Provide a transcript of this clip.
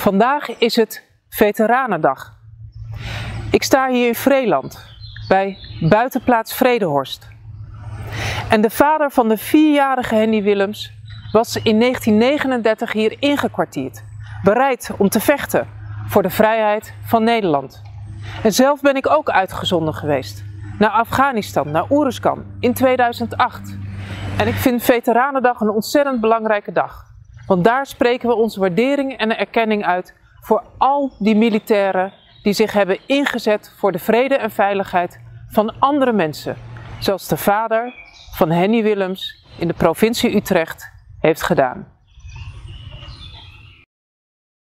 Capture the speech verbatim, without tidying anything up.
Vandaag is het Veteranendag. Ik sta hier in Vreeland, bij buitenplaats Vredehorst. En de vader van de vierjarige Henny Willems was in negentien negenendertig hier ingekwartierd, bereid om te vechten voor de vrijheid van Nederland. En zelf ben ik ook uitgezonden geweest naar Afghanistan, naar Oeruzkan in tweeduizend acht. En ik vind Veteranendag een ontzettend belangrijke dag. Want daar spreken we onze waardering en erkenning uit voor al die militairen die zich hebben ingezet voor de vrede en veiligheid van andere mensen. Zoals de vader van Henny Willems in de provincie Utrecht heeft gedaan.